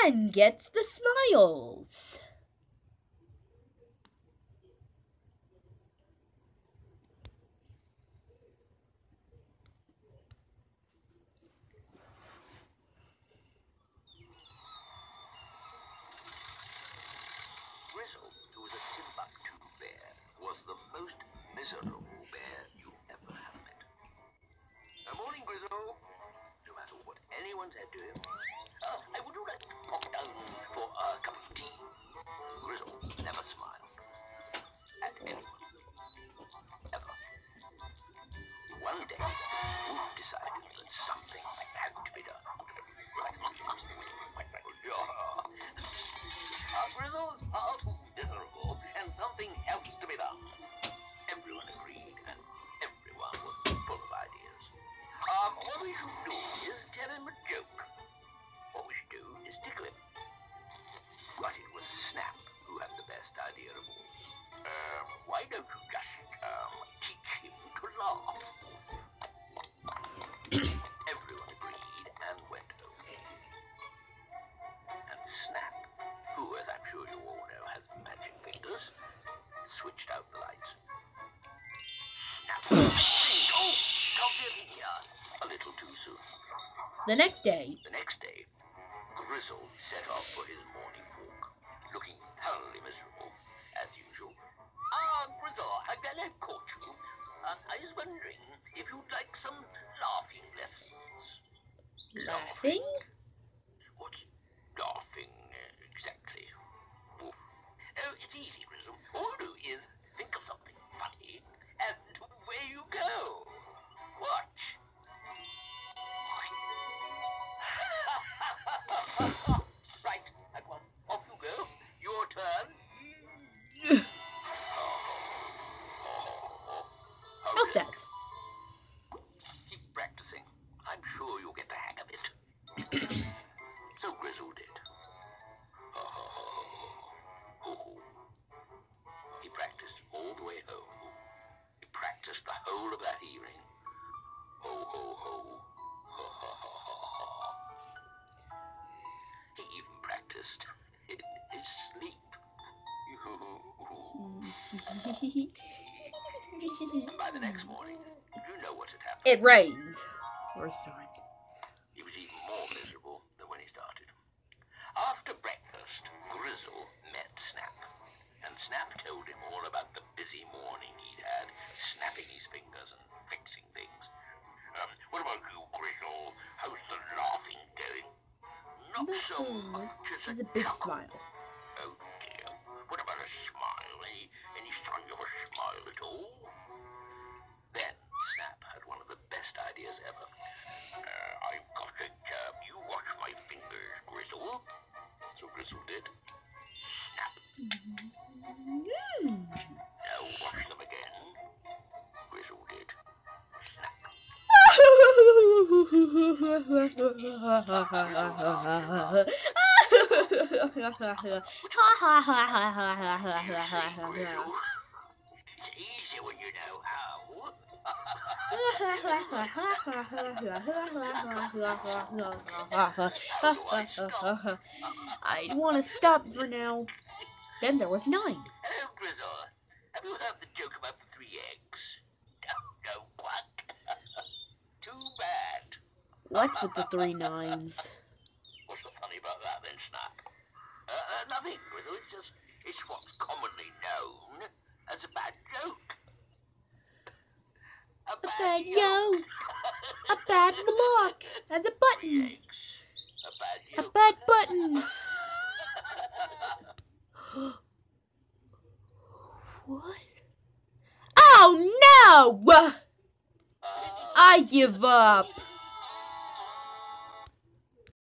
and gets the smiles. Grizzle, who was a Timbuktu bear, was the most miserable bear you ever have met. Good morning, Grizzle. No matter what anyone said to him, would you like to pop down for a cup of tea? Grizzle never smiled at anyone, ever. One day, Wolf decided that something had to be done. Grizzle's far too miserable, and something has to be done. Everyone agreed, and everyone was full of ideas. What we should do is tell him a joke. What we should do is tickle him. But it was Snap who had the best idea of all. Why don't you just teach him to laugh? Everyone agreed and went okay. And Snap, who, as I'm sure you all know, has magic fingers, switched out the lights. Snap. Can't be in here. A little too soon. The next day, Grizzle set off for his morning walk, looking thoroughly miserable, as usual. Grizzle, I'm glad I've caught you. I was wondering if you'd like some laughing lessons. laughing? What's laughing exactly? Wolf. Oh, it's easy, Grizzle. All you do is think of something funny, and away you go. Watch. Right, that one. Off you go. Your turn. How's that? Keep practicing. I'm sure you'll get the hang of it. So Grizzle did. He practiced all the way home. He practiced the whole of that evening. Ho, ho, ho. Ha, ha, ha, ha, ha. He even practiced in his sleep. And by the next morning, you know what had happened. It rained. Worst time. He was even more miserable than when he started. After breakfast, Grizzle met Snap. And Snap told him all about the busy morning he'd had, snapping his fingers and fixing things. What about you, Grizzle? How's the laughing going? Not so much as a big chuckle. smile. Oh dear. What about a smile? Any sign of a smile at all? Then Snap had one of the best ideas ever. I've got it. You watch my fingers, Grizzle. So Grizzle did. Snap. Now watch them again. Grizzle did. Snap. It's easy when you know how. I want to stop for now. Then there was 9. Hello, Grizzle. Have you heard the joke about the 3 eggs? No, quack. Too bad. What's with the 3 9s? What's so funny about that then, Snap? Nothing, Grizzle. It's what's commonly known as a bad joke. A bad joke. A bad block. As a button. Eggs. A bad A joke. bad button. What? Oh no! I give up.